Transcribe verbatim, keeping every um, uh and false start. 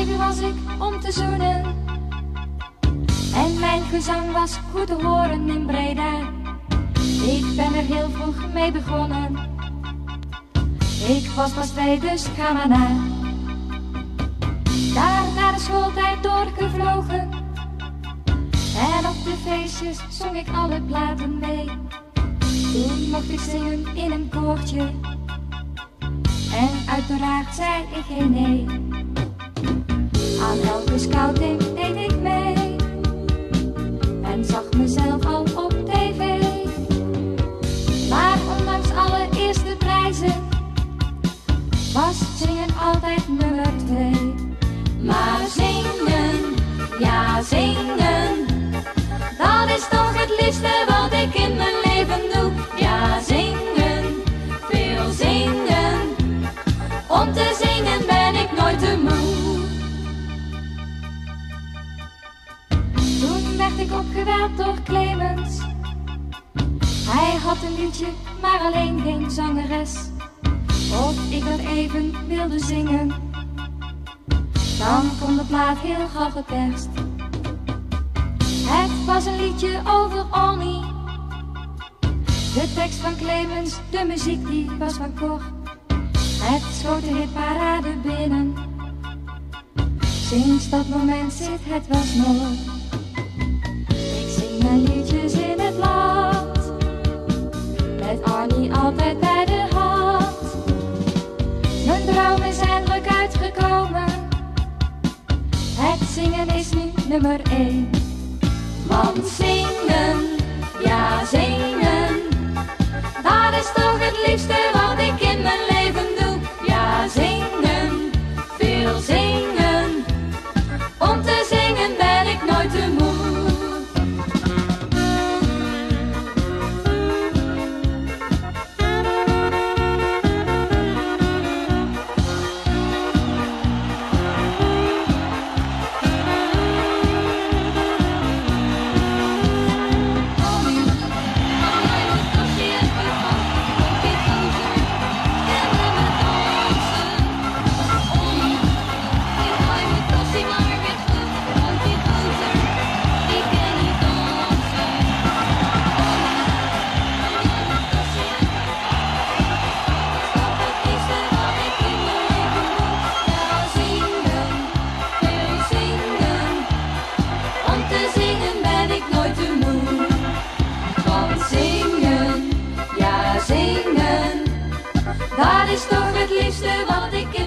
baby was ik om te zoenen. En mijn gezang was goed te horen in Breda. Ik ben er heel vroeg mee begonnen. Ik was pas twee, dus ga maar na. Daar naar de schooltijd doorgevlogen. En op de feestjes zong ik alle platen mee. Toen mocht ik zingen in een koortje. En uiteraard zei ik geen nee. Aan elke scouting deed ik mee. En zag mezelf al op tv. Maar ondanks alle eerste prijzen was zingen altijd nummer twee. Maar zingen, ja zingen, dat is toch het liefste wat ik in mijn leven doe. Ja zingen, veel zingen, om te zingen ben ik nooit te moe. Toen werd ik opgebeld door Clemens. Hij had een liedje, maar alleen geen zangeres. Of ik dat even wilde zingen, dan kon de plaat heel gauw geperst. Het was een liedje over Annie. De tekst van Clemens, de muziek die was van Cor. Het schoot de hitparade binnen. Sinds dat moment zit het was mooi. Ik zing mijn liedjes in het land, met Annie altijd bij de hand. Mijn droom is eindelijk uitgekomen. Het zingen is nu nummer één. Want zingen, ja zingen, dat is toch het liefste wat ik in mijn leven doe. Ja zingen, veel zingen, om te zingen ben ik nooit te moe. Dat is toch het liefste wat ik